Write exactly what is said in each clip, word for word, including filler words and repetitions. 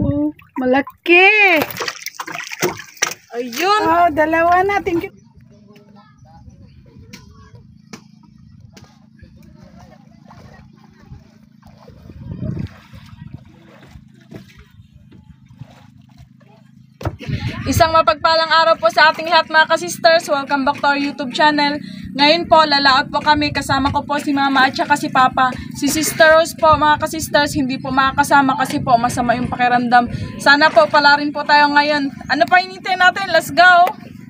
Oh, malaki. Ayun. Oh, dalawa na. Thank you. Isang mapagpalang araw po sa ating lahat mga ka-sisters. Welcome back to our YouTube channel. Ngayon po, lalaot po kami. Kasama ko po si Mama at saka si Papa. Si Sister Rose po mga ka-sisters, hindi po makakasama kasi po masama yung pakiramdam. Sana po pala rin po tayo ngayon. Ano pa hinintay natin? Let's go!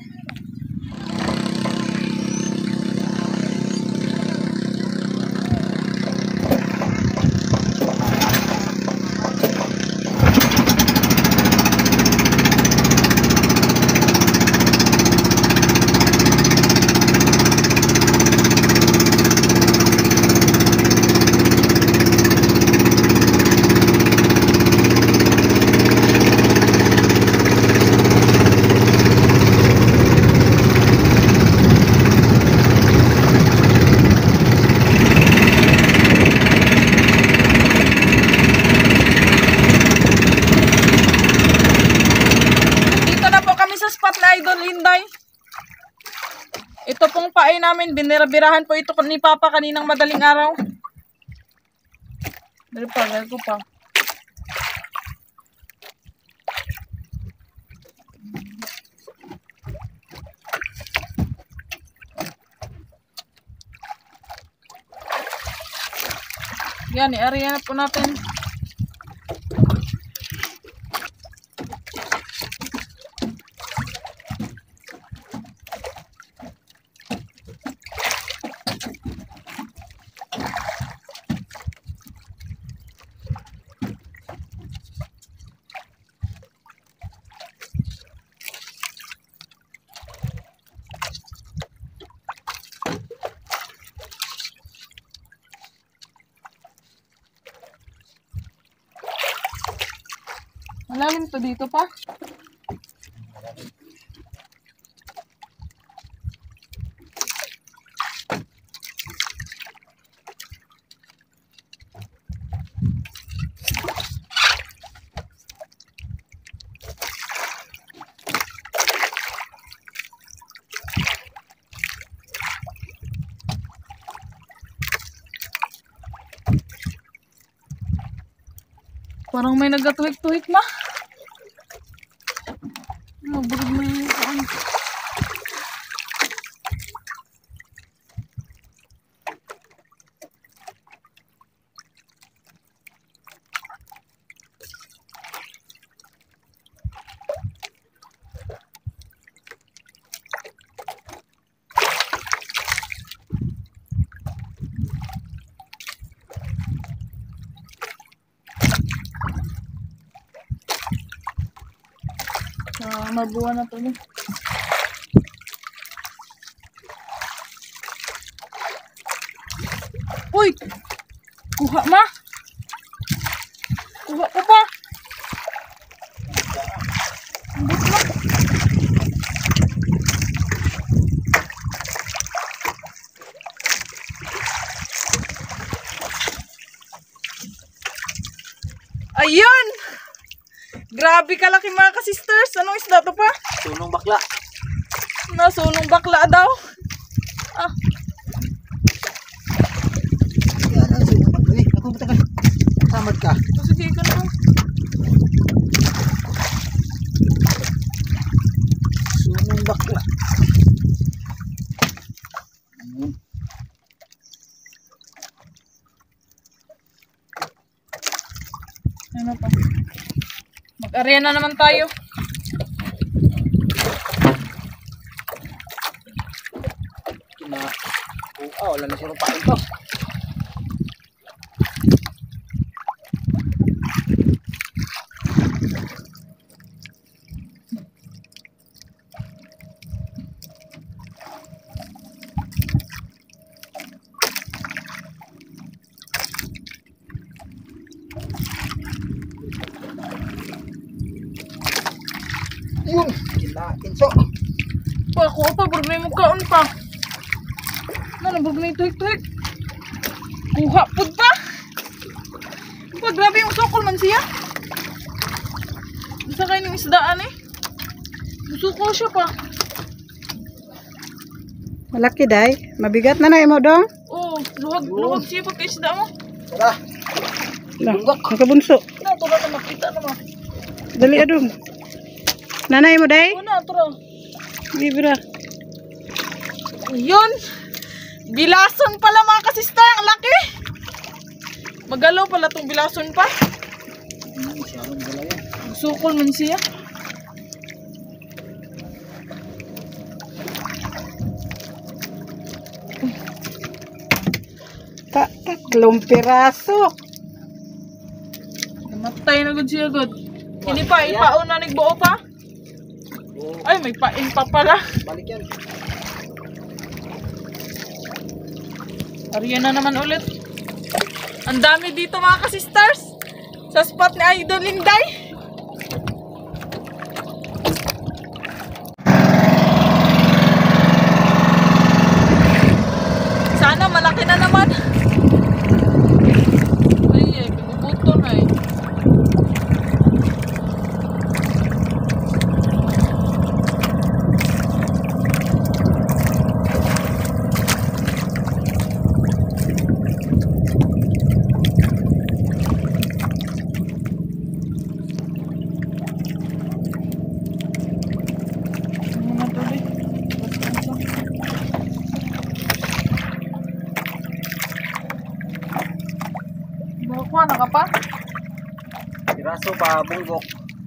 Idol Inday. Ito pong paay namin, binirabirahan po ito ni Papa kaninang madaling araw. Dali pa, dali ko pa. Yan, i-area na po natin. Malalim to dito pa. Parang may nagatuhik-tuhik ma. Maburog mo yung saan. Ah, mabuha na to ni. Uy! Kuha ma! Kuha ko pa! Ambot ma! Ayun! Grabe kalaki mga ka-sisters. Anong isda to pa? Sunong bakla. Nasunong bakla daw. Ah. Yan ang sunong bakla. Eh, ako matagal. Samad ka. Sige ka na. Sunong bakla. Hmm. Ano pa? Mag-area na naman tayo. Na, oh, wala na siya rupain to. Yun, kinain so. Pa, ako pa, burg na yung mukhaon pa. Ano, burg na yung tuhik-tuhik. Kuha, pud pa. Pa, grabe yung sokol man siya. isdaan eh. Gusto ko siya pa. Malaki day. Mabigat na na mo dong. Oh, luhag, luhag siya pag isda mo. Tara. Lah, nakabunso. Na, tura na makita naman. Dali adong. Nanay mo day. Oo na, tura. Libra. Yun. Bilason pala mga kasista. Ang laki. Magalaw pala tong bilason pa. Masyadong gala yan. Sukol man siya. Ta tatlong piraso. Namatay na gud siya gud. Hindi pa, ipaon na nagbuo pa. Oo. Ay, may pain pa pala. Balik yan. Ariyan na naman ulit. Ang dami dito mga kasisters. Sa spot ni Idol Linday. Sana malaki na naman. Ay, eh, binubuto na eh. Ano na to, eh? Bawa na ka pa? Piraso pa, bunggok.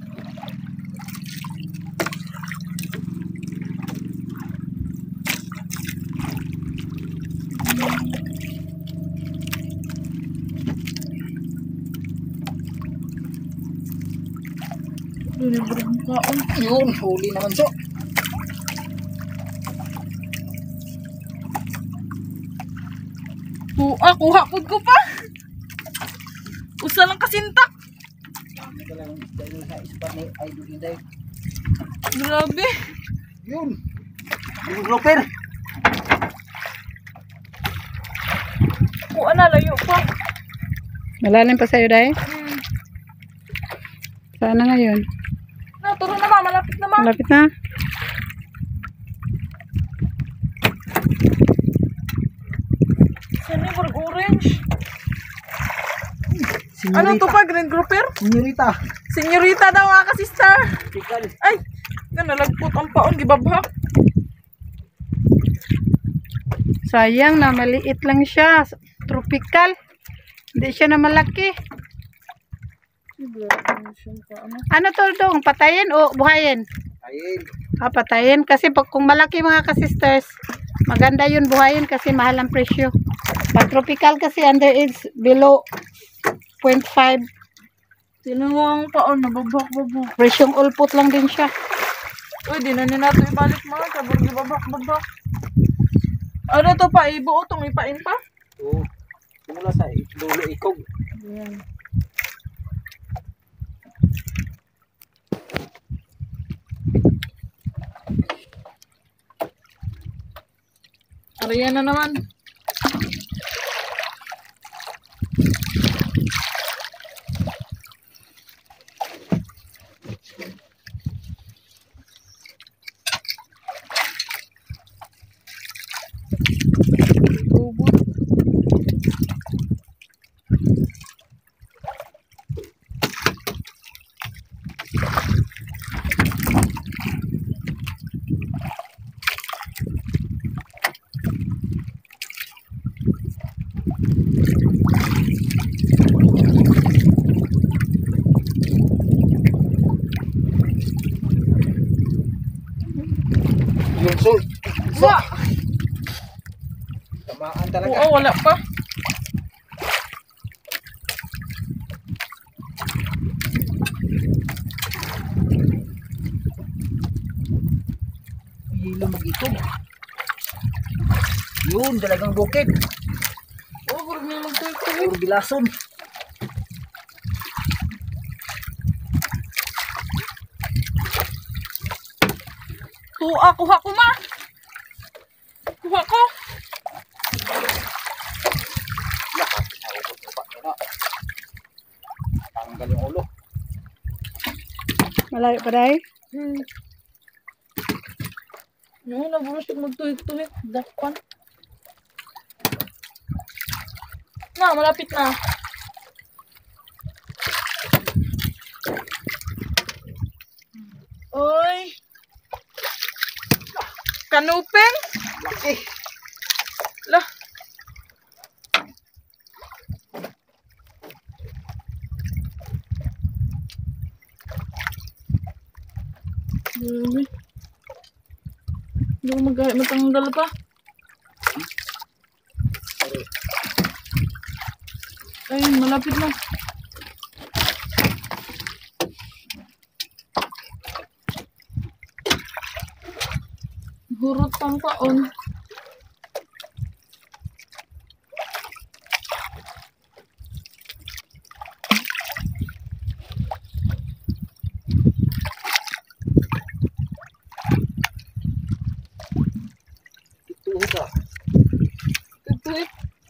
Libre ang kaon. Yun, huli naman so. Kuha, kuha pud ko pa. Usa lang kasintak. Kami ka lang dahil sa ispat ni Idol Inday. Grabe. Yun. Yung grouper. Kuha na, layo pa. Malalim pa sa'yo day. Hmm. Sana ngayon. Na, turo na ma, malapit na ma. Malapit na. Saan yung burg orange? Senyorita. Ano to pa, green grouper? Senyorita. Senyorita daw mga ka-sister. Tikal. Ay, nga nalagpot ang paon, gibabhak. Sayang na maliit lang siya. Tropical. Hindi siya na malaki. Ano to dong? Patayin o buhayin? Ayun. Ah, patayin. Kasi pag kung malaki mga kasisters, maganda yun buhayin kasi mahal ang presyo. Pag tropical kasi under is below zero point five. Tinan mo ang paon, nababak-babak. Presyong ulpot lang din siya. Uy, di na ni nato ibalik mga kabur, gibabak-babak. Ano to pa, ibuo itong ipain pa? Oo. Simula sa dulo ikog. Ayan. Ariyan na naman. Yun, so. Wa! Tamaan talaga. Oo, wala pa. Hilo mag-ikog. Yun, talagang bukid. Oo, burg na magtulto. Puro bilason. Kuha, kuha ko ma. Kuha ko. Lahat. Naubot mo pa nila. Tanggal yung ulo. Malayo pa day? Hmm. Yung nabulos yung magtuwik-tuwik. Dakpan. Na, malapit na. Oy. Kanuping. Laki. Lah. Dumi. Hindi ko mag- matanggal pa. Ayun, malapit na. Hurot pang taon. Ito ka. Tutuit.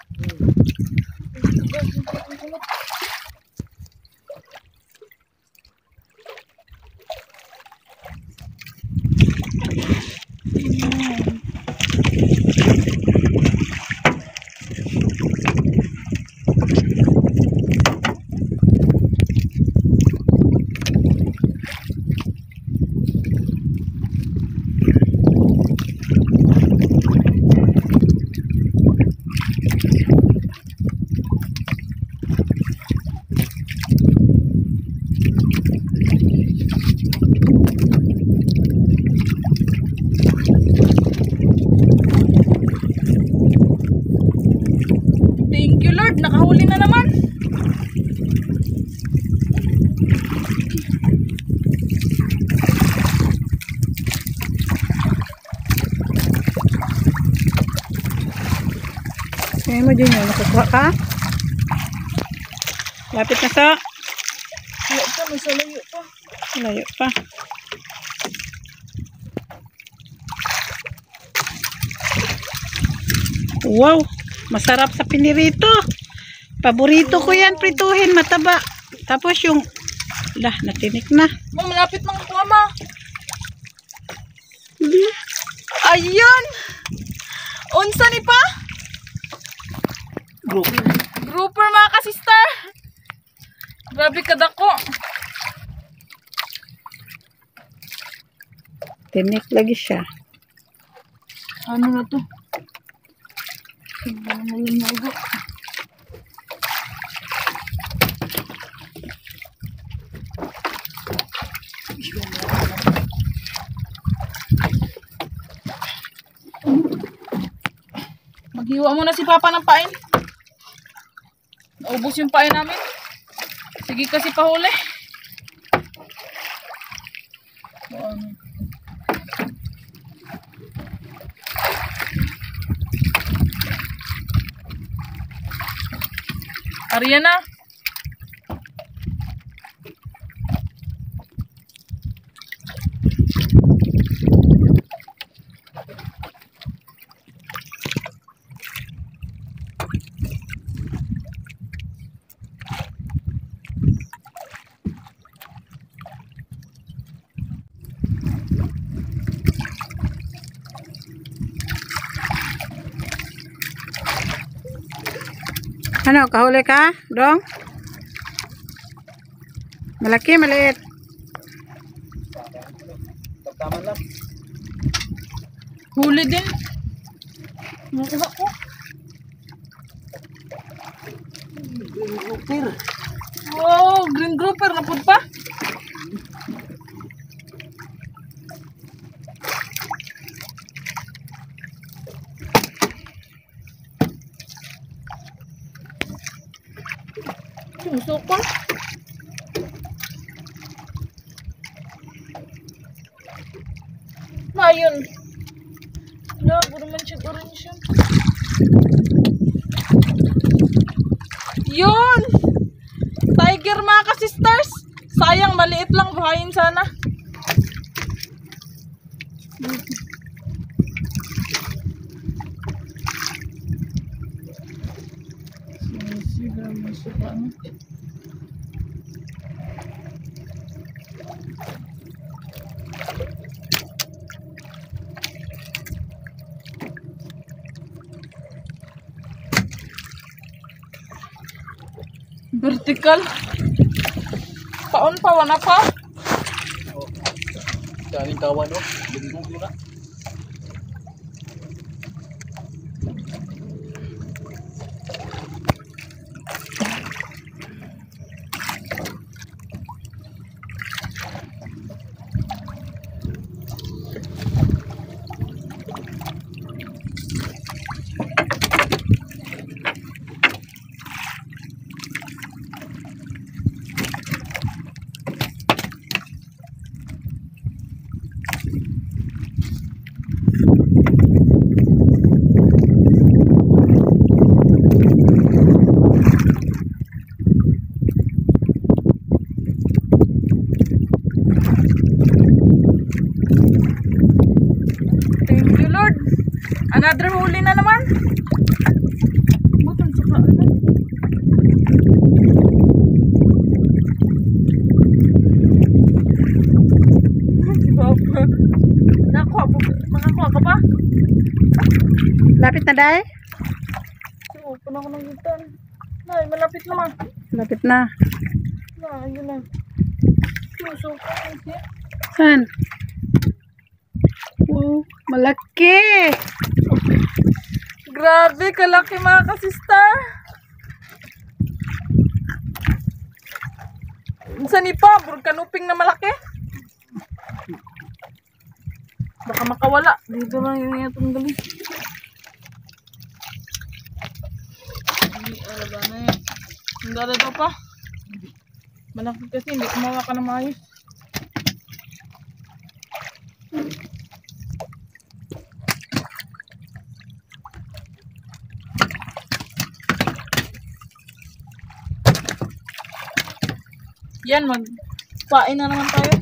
Thank you, Lord. Nakahuli na naman. Kaya mo din yun. Nakakuha ka? Lapit na sa. Wala pa, may salayo pa. Layo pa. Wow! Masarap sa pinirito. Paborito ko yan, prituhin, mataba. Tapos yung, lah, natinik na. Ma, malapit ng kuwama. Ayun! Unsa ni pa? Group. Grouper mga ka-sister. Grabe kadako. Tinik lagi siya. Ano na to? Ano na yung nago? Maghiwa muna si Papa ng pain. Naubos yung pain namin. Sige kasi pahuli. Ano? Ariana. Ano, kahuli ka, Dong? Malaki, maliit. Tagtaman lang. Huli din. Nakuha ko. Grouper. Oh, green grouper na pa. Sumusukol. Na yun. Wala, puro man siya orange yun. Yun! Tiger mga ka-sisters. Sayang, maliit lang. Buhayin sana. Sisigaw mo siya pa, ano? Vertical. Paon pa, wana pa. Oh. Daming kawan no. Bingbog na. Thank you, Lord. Another huli na naman. Butang suka na. Si Papa. Nakuha po. Makakuha ka pa? Lapit na, Day? Oo, puno ko ng gitan. Nay, malapit naman. Lapit na. Na, ayun na. Susuka. Saan? Wow, malaki. Grabe, kalaki mga ka-sister. Saan ipa? Burg kanuping na malaki. Baka makawala. Dito lang yung itong galing. Hindi, alaga na eh. Ang dala daw pa. Malaki kasi, hindi kumawa ka na maayos. Yan, magpain na naman tayo.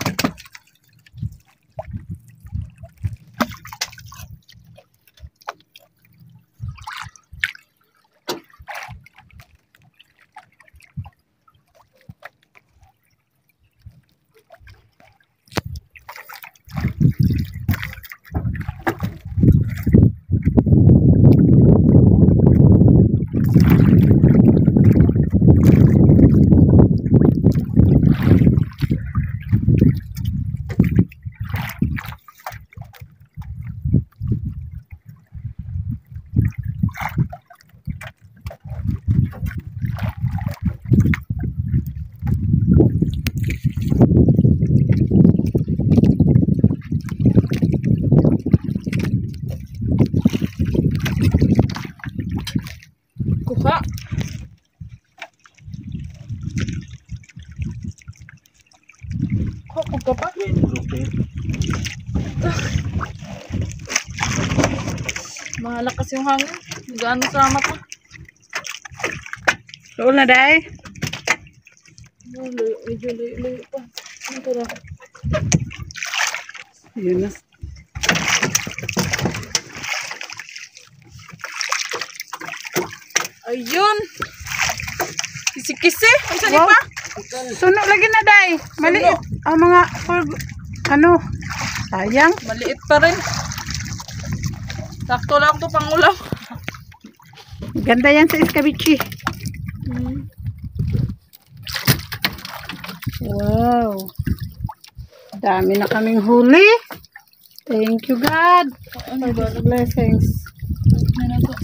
Kuha. Kuha ka pa? Mahalakas yung hangin. Gaano sa mata. Roll na, Day. Layo, medyo layo pa. Ano tara? Yun na. Ayun! Kisi-kisi! Ang saan Wow. pa? Suno lagi na, Day. Maliit. Ang mga, for- ano, sayang. Maliit pa rin. Sakto lang to pang ulam. Ganda yan sa escabeche. Hmm. Wow. Dami na kaming huli. Thank you, God. Ano ba? Blessings. Ano na to?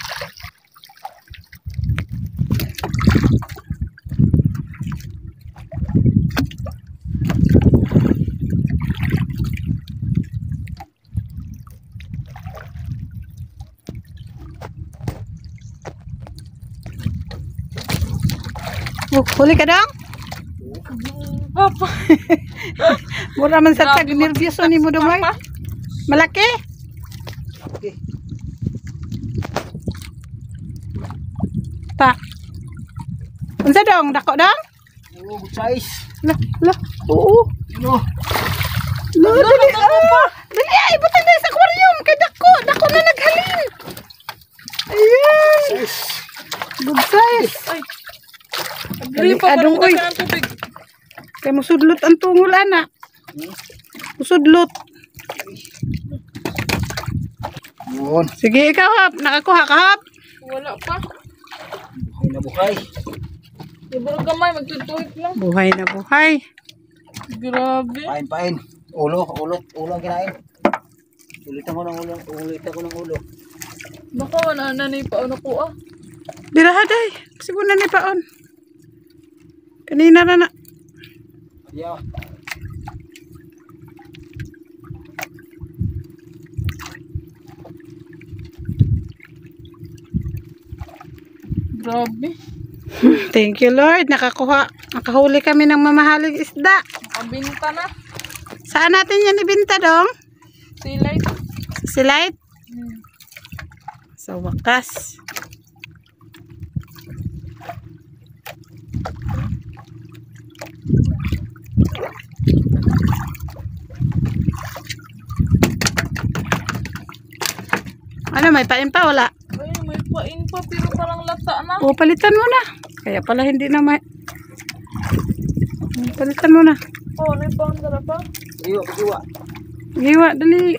Oh, huli ka dong? Papa. Mura man sa tag. Grabe, Nervyoso ni mo dong. ay. Papa. Malaki? Okay. Ta. Unsa dong? Dako dong? Oh, good size. Lah, lah. Oo. No. Lah, dali. Ah, dali ay butang dai sa aquarium kay dako. Dako na naghalin. Ayan. Size. Good size. Ay. Agree pa Adong, parang uy. ng tubig. Kay musudlot ang tungol ana. Musudlot. Yun. Sige ikaw hap, nakakuha ka hap. Wala pa. Buhay na buhay. Siguro gamay, magtutuhit lang. Buhay na buhay. Grabe. Pain, pain. Ulo, ulo, ulo ang kinain. Ulitan ko ng ulo, ulitan ko ng ulo. Baka wala na na ipaano ko ah. Birahaday. Kasi muna ni paon. Kanina na na. Yeah. Grabe. Thank you Lord. Nakakuha. Nakahuli kami ng mamahaling isda. Nakabinta na. Saan natin yan ibinta dong? Silay. Sa Silite? Hmm. Sa wakas. Ano, may pain pa? Wala. Ay, may pain pa pero parang lata na. O, palitan mo na. Kaya pala hindi na may... Palitan mo na. Oh, may pang dara pa. Iwa, iwa. Giwa, dali.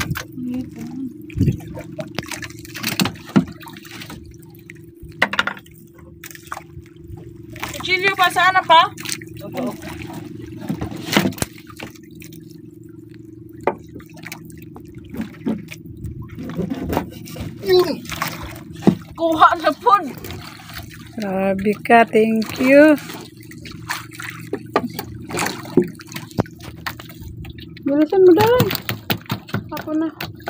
Kuchilyo pa sana pa? Opo. Yun. Kuha na po. Sabi ka, thank you. Bilisan mo daw. Ako na.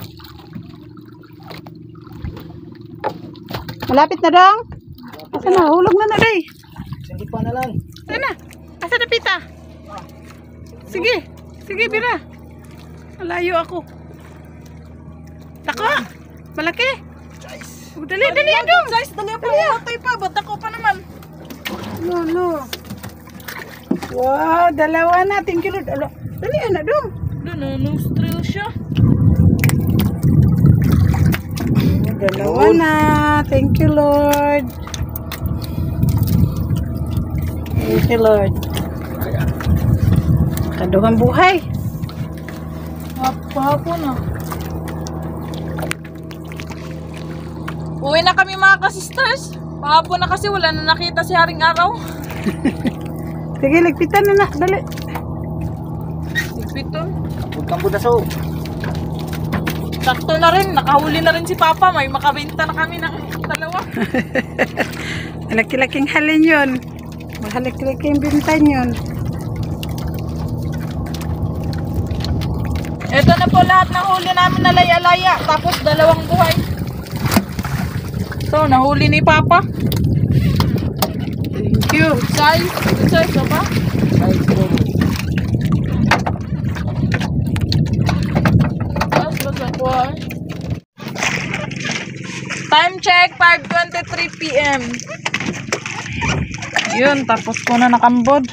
Malapit na dong. Asa na? Hulog na na day. Hindi pa na lang. Asa na? Asa na pita? Sige. Sige, bira. Malayo ako. Tako. Malaki. Oh, dali, dali, dong. Guys, dali pa. Matay pa. Ba't ako pa naman? No, no. Wow, dalawa na. Thank you, Lord. Alo, dali, anak dong. Doon, no-nostril siya. Dalawa na. Thank you, Lord. Thank you, Lord. Kaduhang buhay. Hapon na. Uwi na kami mga ka-sisters. Pahapon na kasi wala na nakita si Haring Araw. Sige, ligpitan na na. Dali. Sigpito. Putang budaso. Sakto na rin. Nakahuli na rin si Papa. May makabenta na kami ng dalawa. Malaki-laking halin yun. Mahalik-laking bintan yun. Ito na po lahat ng huli namin na laya-laya. Tapos dalawang buhay. So, nahuli ni Papa. Thank you. Size. Size na ba? Size ko. Tapos ba sa kuha? Time check, five twenty-three p m Yun, tapos ko na nakambod.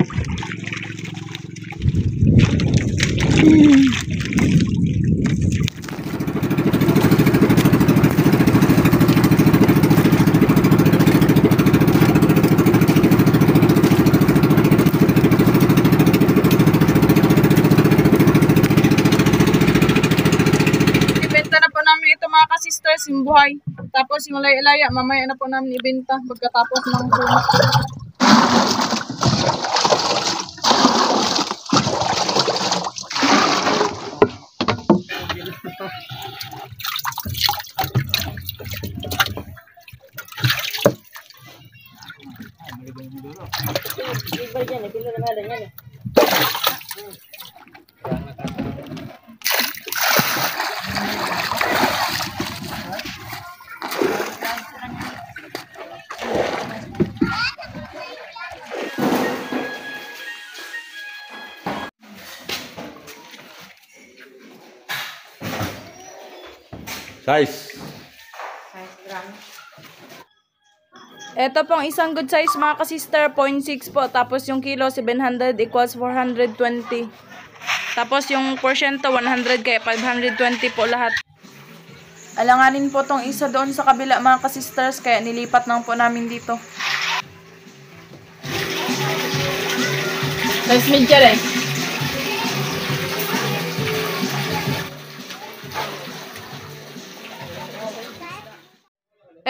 Hmm. Ibenta na po namin ito mga ka-sisters, yung buhay. Tapos yung laya-laya, mamaya na po namin ibenta pagkatapos ng puno. Size. Ito pong isang good size mga ka-sister, zero point six po. Tapos yung kilo, seven hundred equals four hundred twenty. Tapos yung porsyento, one hundred kaya five hundred twenty po lahat. Alanganin po tong isa doon sa kabila mga ka-sisters, kaya nilipat lang po namin dito. Size media rin.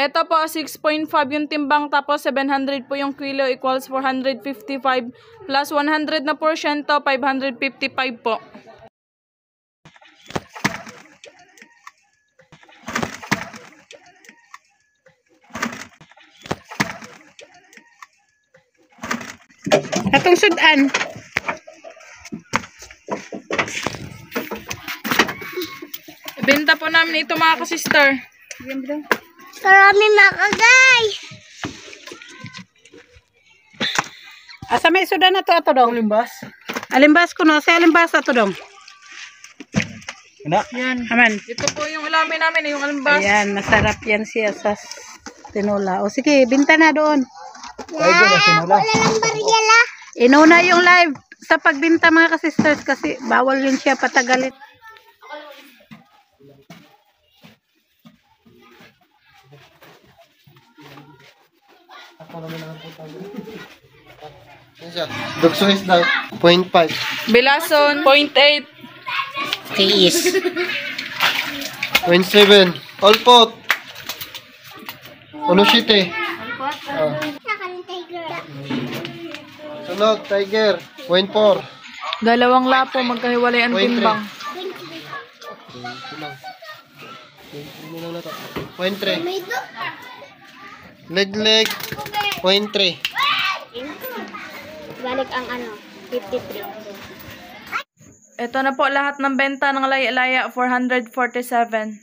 Ito po, six point five yung timbang, tapos seven hundred po yung kilo, equals four hundred fifty-five. Plus one hundred na porsyento, five hundred fifty-five po. Atong sudan. Benta po namin ito mga ka-sister. Karami makagay. Asa may sudan na to ato dong? Limbas. Alimbas ko no, sa alimbas ato dong. Kana. Yan. Aman. Ito po yung ulamin namin, yung alimbas. Ayan, masarap yan siya sa tinola. O sige, binta na doon. Ay, doon na sinula. Wala lang bariyala. Inuna yung live sa pagbinta mga ka-sisters kasi bawal yun siya patagalit. Dukso is daw, zero point five. Bilason, zero point eight. Tiis. zero point seven. All pot. Ano shite? Nakaling tiger. Sunod, tiger. zero point four. Dalawang lapo, magkahiwalay ang Point timbang. zero point three. May ito. Leg leg. zero point three. Balik ang ano, fifty-three. Ito na po lahat ng benta ng laya-laya, four hundred forty-seven.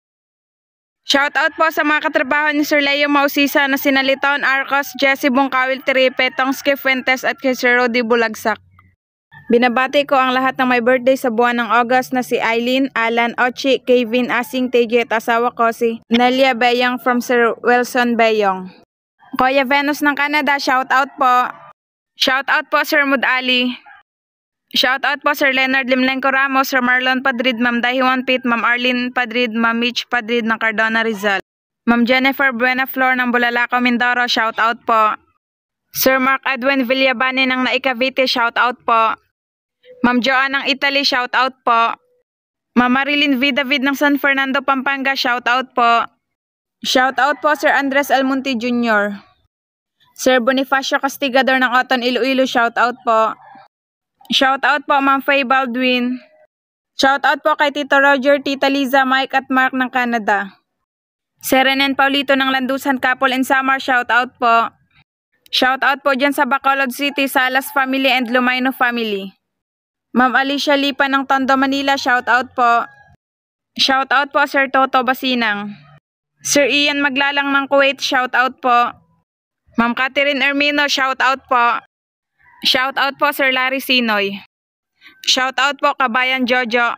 Shoutout po sa mga katrabaho ni Sir Leo Mausisa na sina Litaon Arcos, Jessie Bungkawil Tripe, Tongski Fuentes at kay Sir Rodi Bulagsak. Binabati ko ang lahat ng may birthday sa buwan ng August na si Eileen, Alan, Ochi, Kevin, Asing, Teji at asawa ko si Nelia Beyong from Sir Wilson Beyong. Kuya Venus ng Canada, shoutout po. Shoutout po Sir Mud Ali. Shoutout po Sir Leonard Limlenco Ramos, Sir Marlon Padrid, Ma'am Dahiwan Pit, Ma'am Arlene Padrid, Ma'am Mitch Padrid ng Cardona Rizal. Ma'am Jennifer Buenaflor ng Bulalakaw, Mindoro, shoutout po. Sir Mark Edwin Villabani ng Naikavite, shoutout po. Ma'am Joanne ng Italy, shoutout po. Ma'am Marilyn V. David ng San Fernando, Pampanga, shoutout po. Shoutout po Sir Andres Almonte Junior Sir Bonifacio Castigador ng Oton Iloilo, shoutout po. Shoutout po Ma'am Faye Baldwin. Shoutout po kay Tito Roger, Tita Liza, Mike at Mark ng Canada. Sir Renen Paulito ng Landusan, Capol and Samar, shoutout po. Shoutout po dyan sa Bacolod City, Salas family and Lumayno family. Ma'am Alicia Lipa ng Tondo, Manila, shoutout po. Shoutout po Sir Toto Basinang. Sir Ian Maglalang ng Kuwait, shoutout po. Ma'am Catherine Ermino, shoutout po. Shoutout po Sir Larry Sinoy. Shoutout po Kabayan Jojo.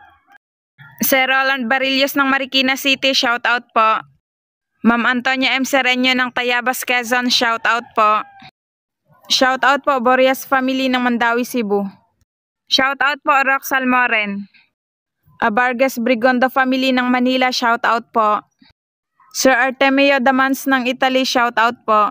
Sir Roland Barillos ng Marikina City, shoutout po. Ma'am Antonia M. Sereño ng Tayabas, Quezon, shoutout po. Shoutout po Boreas family ng Mandawi, Cebu. Shoutout po Roxal Moren. Abarges Brigondo family ng Manila, shoutout po. Sir Artemio Damans ng Italy, shoutout po.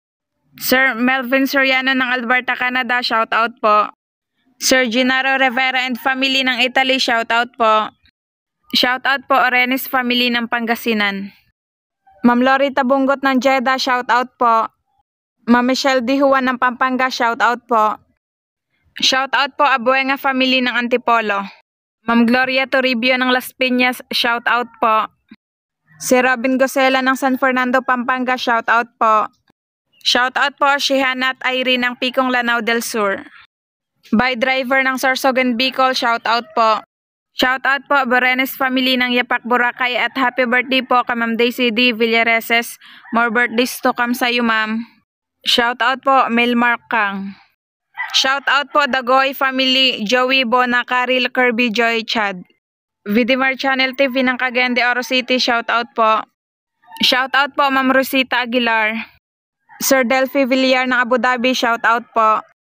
Sir Melvin Soriano ng Alberta, Canada, shoutout po. Sir Gennaro Rivera and family ng Italy, shoutout po. Shoutout po Orenes family ng Pangasinan. Ma'am Lori Tabungot ng Jeddah, shoutout po. Ma'am Michelle Di Juan ng Pampanga, shoutout po. Shoutout po Abuenga family ng Antipolo. Ma'am Gloria Toribio ng Las Piñas, shoutout po. Si Robin Gosela ng San Fernando, Pampanga, shoutout po. Shoutout po Shihana at Irene ng Picong, Lanao del Sur. By driver ng Sorsogon, Bicol, shoutout po. Shoutout po Berenes family ng Yapak, Boracay at happy birthday po kay Ma'am Daisy D. Villareses. More birthdays to come sa iyo, ma'am. Shoutout po Melmar Kang. Shoutout po Dagoy family, Joey Bona, Karil, Kirby, Joy, Chad. Vidimar Channel T V ng Cagayan de Oro City, shoutout po. Shoutout po Ma'am Rosita Aguilar. Sir Delphi Villar ng Abu Dhabi, shoutout po.